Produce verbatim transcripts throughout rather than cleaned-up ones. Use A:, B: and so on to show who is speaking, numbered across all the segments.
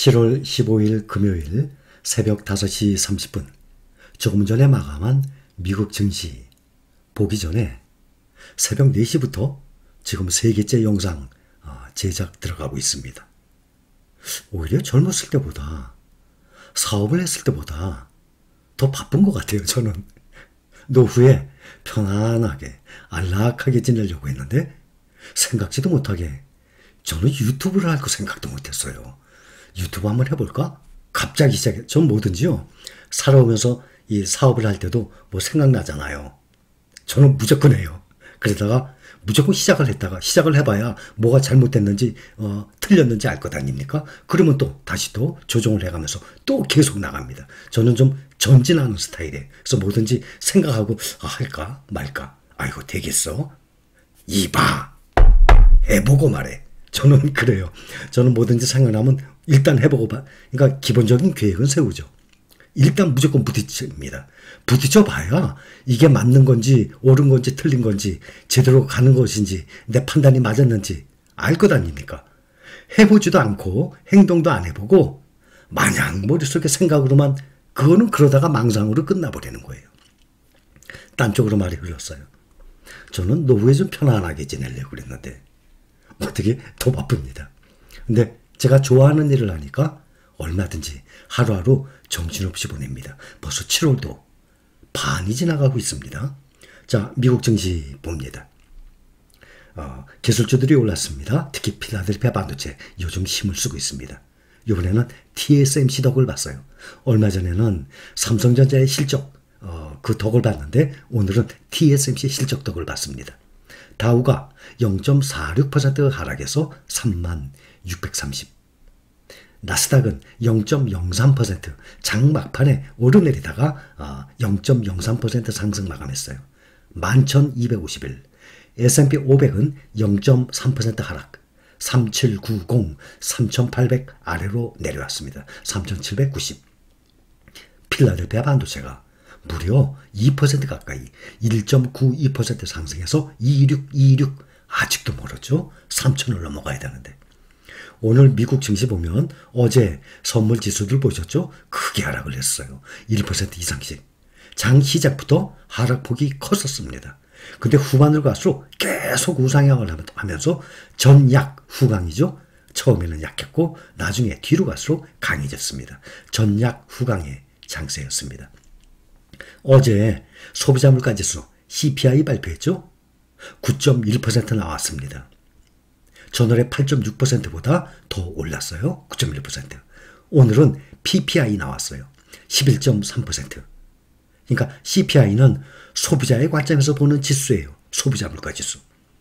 A: 칠월 십오일 금요일 새벽 다섯 시 삼십 분 조금 전에 마감한 미국 증시 보기 전에 새벽 네 시부터 지금 세 개째 영상 제작 들어가고 있습니다. 오히려 젊었을 때보다 사업을 했을 때보다 더 바쁜 것 같아요. 저는 노후에 편안하게 안락하게 지내려고 했는데 생각지도 못하게 저는 유튜브를 할 거 생각도 못했어요. 유튜브 한번 해볼까? 갑자기 시작해. 전 뭐든지요. 살아오면서 이 사업을 할 때도 뭐 생각나잖아요. 저는 무조건 해요. 그러다가 무조건 시작을 했다가 시작을 해봐야 뭐가 잘못됐는지 어, 틀렸는지 알 것 아닙니까? 그러면 또 다시 또 조정을 해가면서 또 계속 나갑니다. 저는 좀 전진하는 스타일이에요. 그래서 뭐든지 생각하고 아, 할까 말까. 아이고 되겠어? 이봐 해보고 말해. 저는 그래요. 저는 뭐든지 생각나면 일단 해보고 봐. 그러니까 기본적인 계획은 세우죠. 일단 무조건 부딪힙니다. 부딪혀 봐야 이게 맞는 건지 옳은 건지 틀린 건지 제대로 가는 것인지 내 판단이 맞았는지 알 것 아닙니까? 해보지도 않고 행동도 안 해보고 마냥 머릿속에 생각으로만 그거는 그러다가 망상으로 끝나버리는 거예요. 딴 쪽으로 말이 흘렀어요. 저는 노후에 좀 편안하게 지내려고 그랬는데 어떻게 더 바쁩니다. 근데 제가 좋아하는 일을 하니까 얼마든지 하루하루 정신없이 보냅니다. 벌써 칠월도 반이 지나가고 있습니다. 자, 미국 증시 봅니다. 어, 기술주들이 올랐습니다. 특히 필라델피아 반도체 요즘 힘을 쓰고 있습니다. 이번에는 티에스엠씨 덕을 봤어요. 얼마 전에는 삼성전자의 실적 어, 그 덕을 봤는데 오늘은 티에스엠씨 실적 덕을 봤습니다. 다우가 영 점 사육 퍼센트 하락해서 삼만 육백삼십. 나스닥은 영 점 영삼 퍼센트 장 막판에 오르내리다가 영 점 영삼 퍼센트 상승 마감했어요. 만 천이백오십일. 에스앤피 오백은 영 점 삼 퍼센트 하락. 삼천칠백구십, 삼천팔백 아래로 내려왔습니다. 삼천칠백구십. 필라델피아 반도체가 무려 이 퍼센트 가까이 일 점 구이 퍼센트 상승해서 이십육 이십육. 아직도 멀었죠. 삼천을 넘어가야 되는데. 오늘 미국 증시 보면 어제 선물 지수들 보셨죠? 크게 하락을 했어요. 일 퍼센트 이상씩. 장 시작부터 하락폭이 컸었습니다. 근데 후반으로 갈수록 계속 우상향을 하면서 전약 후강이죠. 처음에는 약했고 나중에 뒤로 갈수록 강해졌습니다. 전약 후강의 장세였습니다. 어제 소비자 물가지수 씨피아이 발표했죠. 구 점 일 퍼센트 나왔습니다. 전월에 팔 점 육 퍼센트보다 더 올랐어요. 구 점 일 퍼센트. 오늘은 피피아이 나왔어요. 십일 점 삼 퍼센트. 그러니까 씨피아이는 소비자의 관점에서 보는 지수예요. 소비자 물가지수.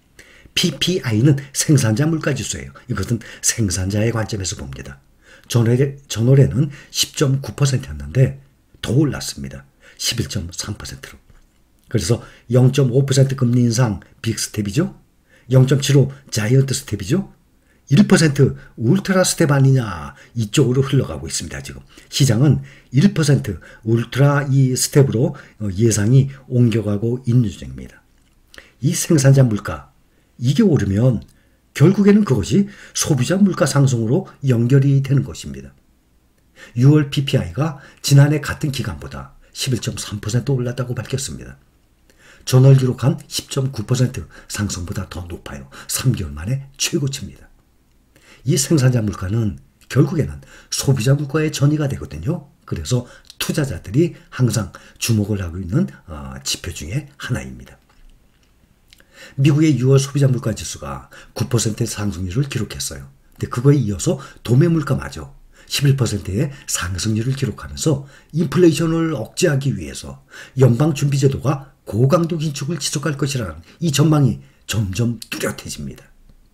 A: 피피아이는 생산자 물가지수예요. 이것은 생산자의 관점에서 봅니다. 전월에, 전월에는 십 점 구 퍼센트였는데 더 올랐습니다. 십일 점 삼 퍼센트로. 그래서 영 점 오 퍼센트 금리 인상 빅스텝이죠. 영 점 칠오 자이언트 스텝이죠. 일 퍼센트 울트라 스텝 아니냐 이쪽으로 흘러가고 있습니다. 지금 시장은 일 퍼센트 울트라 이 스텝으로 예상이 옮겨가고 있는 중입니다. 이 생산자 물가 이게 오르면 결국에는 그것이 소비자 물가 상승으로 연결이 되는 것입니다. 유월 피피아이가 지난해 같은 기간보다 십일 점 삼 퍼센트 올랐다고 밝혔습니다. 전월 기록한 십 점 구 퍼센트 상승보다 더 높아요. 삼 개월 만에 최고치입니다. 이 생산자 물가는 결국에는 소비자 물가의 전이가 되거든요. 그래서 투자자들이 항상 주목을 하고 있는 지표 중에 하나입니다. 미국의 유월 소비자 물가 지수가 구 퍼센트의 상승률을 기록했어요. 근데 그거에 이어서 도매 물가마저 십일 퍼센트의 상승률을 기록하면서 인플레이션을 억제하기 위해서 연방준비제도가 고강도 긴축을 지속할 것이라는 이 전망이 점점 뚜렷해집니다.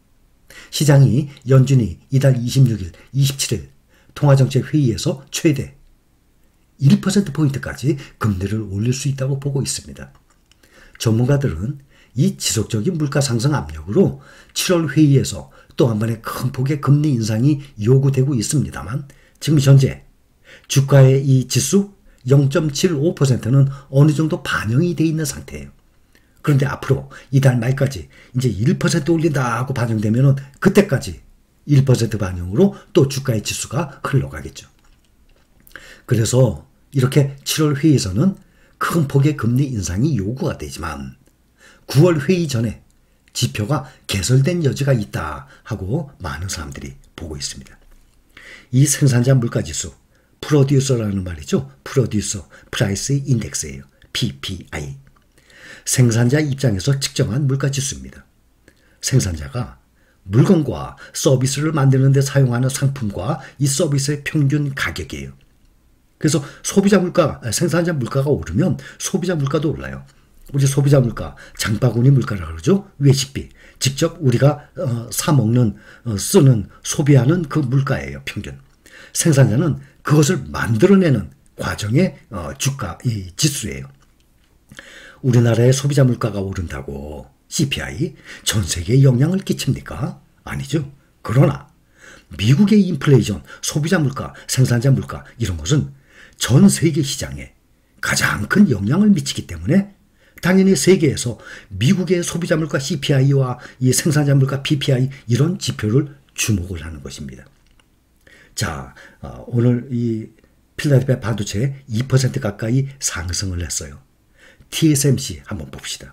A: 시장이 연준이 이달 이십육일, 이십칠일 통화정책회의에서 최대 일 퍼센트 포인트까지 금리를 올릴 수 있다고 보고 있습니다. 전문가들은 이 지속적인 물가 상승 압력으로 칠월 회의에서 또 한 번의 큰 폭의 금리 인상이 요구되고 있습니다만 지금 현재 주가의 이 지수 영 점 칠오 퍼센트는 어느 정도 반영이 되어 있는 상태예요. 그런데 앞으로 이달 말까지 이제 일 퍼센트 올린다고 반영되면 그때까지 일 퍼센트 반영으로 또 주가의 지수가 흘러가겠죠. 그래서 이렇게 칠월 회의에서는 큰 폭의 금리 인상이 요구가 되지만 구월 회의 전에 지표가 개설된 여지가 있다 하고 많은 사람들이 보고 있습니다. 이 생산자 물가지수, 프로듀서라는 말이죠. 프로듀서 프라이스 인덱스예요. 피피아이. 생산자 입장에서 측정한 물가지수입니다. 생산자가 물건과 서비스를 만드는 데 사용하는 상품과 이 서비스의 평균 가격이에요. 그래서 소비자 물가, 생산자 물가가 오르면 소비자 물가도 올라요. 우리 소비자 물가, 장바구니 물가라고 그러죠. 외식비, 직접 우리가 어, 사 먹는, 어, 쓰는, 소비하는 그 물가예요. 평균. 생산자는 그것을 만들어내는 과정의 어, 주가, 이 지수예요. 우리나라의 소비자 물가가 오른다고 씨피아이 전 세계에 영향을 끼칩니까? 아니죠. 그러나 미국의 인플레이션, 소비자 물가, 생산자 물가 이런 것은 전 세계 시장에 가장 큰 영향을 미치기 때문에 당연히 세계에서 미국의 소비자 물가 씨피아이와 이 생산자 물가 피피아이 이런 지표를 주목을 하는 것입니다. 자, 어, 오늘 이 필라델피아 반도체 이 퍼센트 가까이 상승을 했어요. 티에스엠씨 한번 봅시다.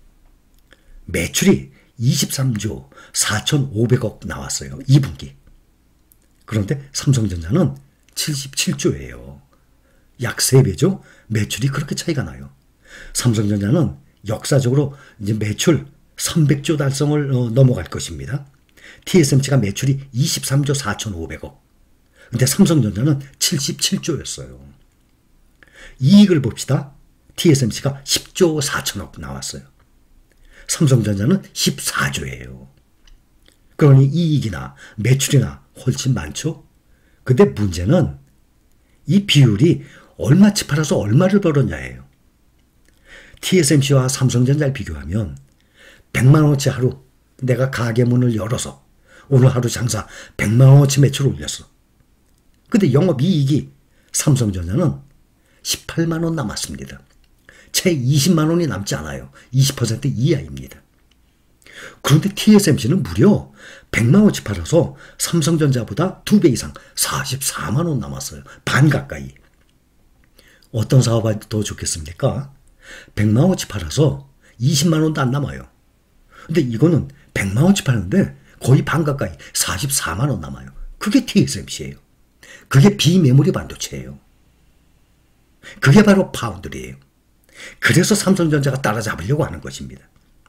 A: 매출이 이십삼조 사천오백억 나왔어요. 이 분기. 그런데 삼성전자는 칠십칠조예요. 약 세 배죠. 매출이 그렇게 차이가 나요. 삼성전자는 역사적으로 이제 매출 삼백조 달성을 어, 넘어갈 것입니다. 티에스엠씨가 매출이 이십삼조 사천오백억. 근데 삼성전자는 칠십칠조였어요. 이익을 봅시다. 티에스엠씨가 십조 사천억 나왔어요. 삼성전자는 십사조예요. 그러니 이익이나 매출이나 훨씬 많죠. 근데 문제는 이 비율이 얼마치 팔아서 얼마를 벌었냐예요. 티에스엠씨와 삼성전자를 비교하면 백만 원어치 하루 내가 가게 문을 열어서 오늘 하루 장사 백만 원어치 매출 올렸어. 근데 영업이익이 삼성전자는 십팔만 원 남았습니다. 채 이십만 원이 남지 않아요. 이십 퍼센트 이하입니다. 그런데 티에스엠씨는 무려 백만 원치 팔아서 삼성전자보다 두 배 이상 사십사만 원 남았어요. 반 가까이. 어떤 사업이 더 좋겠습니까? 백만 원치 팔아서 이십만 원도 안 남아요. 근데 이거는 백만 원치 파는데 거의 반 가까이 사십사만 원 남아요. 그게 티에스엠씨예요. 그게 비메모리 반도체예요. 그게 바로 파운드리예요. 그래서 삼성전자가 따라잡으려고 하는 것입니다.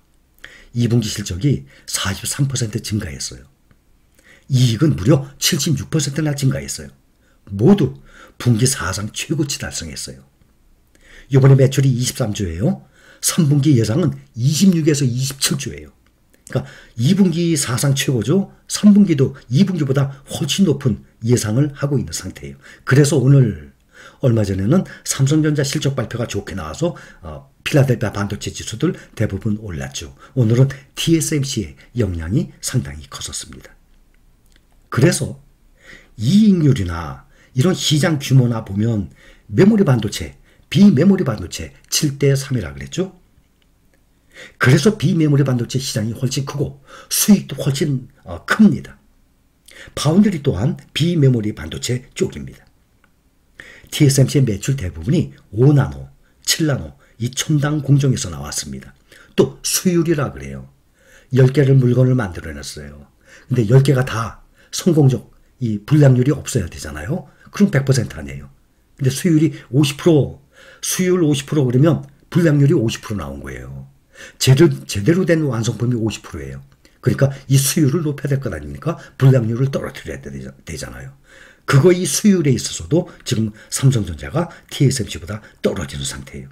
A: 이 분기 실적이 사십삼 퍼센트 증가했어요. 이익은 무려 칠십육 퍼센트나 증가했어요. 모두 분기 사상 최고치 달성했어요. 이번에 매출이 이십삼조예요. 삼 분기 예상은 이십육에서 이십칠조예요. 그러니까 이 분기 사상 최고죠. 삼 분기도 이 분기보다 훨씬 높은 예상을 하고 있는 상태예요. 그래서 오늘 얼마 전에는 삼성전자 실적 발표가 좋게 나와서 어, 필라델피아 반도체 지수들 대부분 올랐죠. 오늘은 티에스엠씨의 영향이 상당히 컸었습니다. 그래서 이익률이나 이런 시장 규모나 보면 메모리 반도체, 비메모리 반도체 칠 대 삼이라 그랬죠. 그래서 비메모리 반도체 시장이 훨씬 크고 수익도 훨씬 어, 큽니다. 파운드리 또한 비메모리 반도체 쪽입니다. 티에스엠씨의 매출 대부분이 오 나노, 칠 나노 이 첨단 공정에서 나왔습니다. 또 수율이라 그래요. 열 개를 물건을 만들어냈어요. 근데 열 개가 다 성공적 이 불량률이 없어야 되잖아요. 그럼 백 퍼센트 아니에요. 근데 수율이 오십 퍼센트, 수율 오십 퍼센트 그러면 불량률이 오십 퍼센트 나온 거예요. 제대로, 제대로 된 완성품이 오십 퍼센트예요. 그러니까 이 수율을 높여야 될 것 아닙니까? 불량률을 떨어뜨려야 되잖아요. 그거 이 수율에 있어서도 지금 삼성전자가 티에스엠씨보다 떨어지는 상태예요.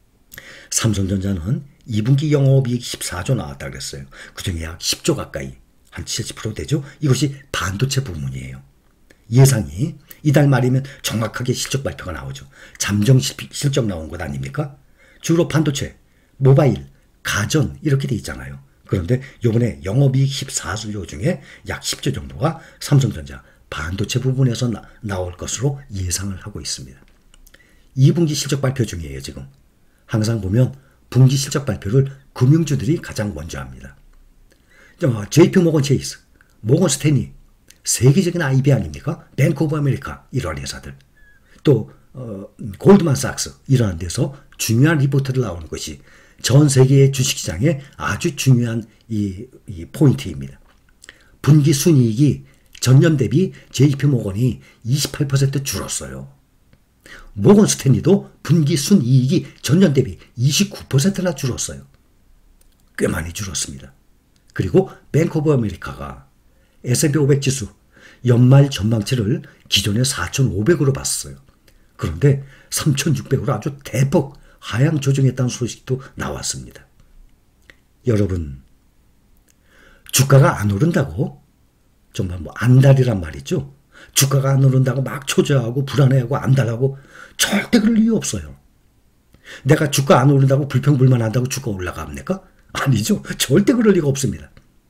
A: 삼성전자는 이 분기 영업이익 십사조 나왔다 그랬어요. 그중에 약 십조 가까이 한 칠십 퍼센트 되죠. 이것이 반도체 부문이에요. 예상이 이달 말이면 정확하게 실적 발표가 나오죠. 잠정 실적 나온 것 아닙니까? 주로 반도체, 모바일, 가전 이렇게 돼 있잖아요. 그런데 이번에 영업이익 십사조 중에 약 십조 정도가 삼성전자 반도체 부분에서 나, 나올 것으로 예상을 하고 있습니다. 이 분기 실적 발표 중이에요. 지금 항상 보면 분기 실적 발표를 금융주들이 가장 먼저 합니다. 제이피모건 체이스, 모건 스탠리 세계적인 아이비 아닙니까? 뱅크 오브 아메리카 이러한 회사들. 또 어, 골드만삭스 이러한 데서 중요한 리포트를 나오는 것이 전 세계의 주식시장에 아주 중요한 이, 이 포인트입니다. 분기 순이익이 전년 대비 제이피 모건이 이십팔 퍼센트 줄었어요. 모건 스탠리도 분기 순이익이 전년 대비 이십구 퍼센트나 줄었어요. 꽤 많이 줄었습니다. 그리고 뱅크 오브 아메리카가 에스 앤 피 오백 지수 연말 전망치를 기존에 사천오백으로 봤어요. 그런데 삼천육백으로 아주 대폭 하향 조정했다는 소식도 나왔습니다. 여러분, 주가가 안 오른다고 정말 뭐 안달이란 말이죠. 주가가 안 오른다고 막 초조하고 불안해하고 안달하고 절대 그럴 이유 없어요. 내가 주가 안 오른다고 불평불만한다고 주가 올라갑니까? 아니죠. 절대 그럴 리가 없습니다.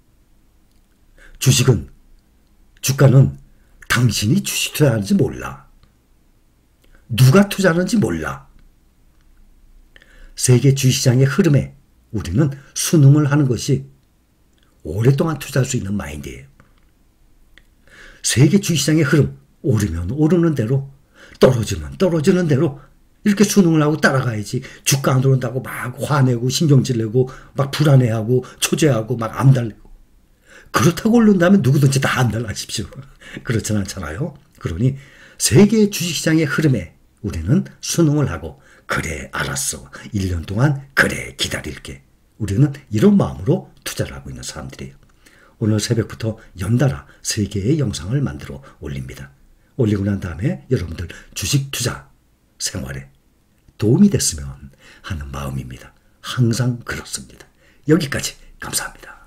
A: 주식은, 주가는 당신이 주식 투자하는지 몰라. 누가 투자하는지 몰라. 세계 주식시장의 흐름에 우리는 순응을 하는 것이 오랫동안 투자할 수 있는 마인드예요. 세계 주식시장의 흐름, 오르면 오르는 대로, 떨어지면 떨어지는 대로 이렇게 순응을 하고 따라가야지. 주가 안 오른다고 막 화내고 신경질 내고 막 불안해하고 초조해하고 막 암달리고. 그렇다고 오른다면 누구든지 다 암달하십시오. 그렇진 않잖아요. 그러니 세계 주식시장의 흐름에 우리는 순응을 하고 그래 알았어. 일 년 동안 그래 기다릴게. 우리는 이런 마음으로 투자를 하고 있는 사람들이에요. 오늘 새벽부터 연달아 세 개의 영상을 만들어 올립니다. 올리고 난 다음에 여러분들 주식 투자 생활에 도움이 됐으면 하는 마음입니다. 항상 그렇습니다. 여기까지 감사합니다.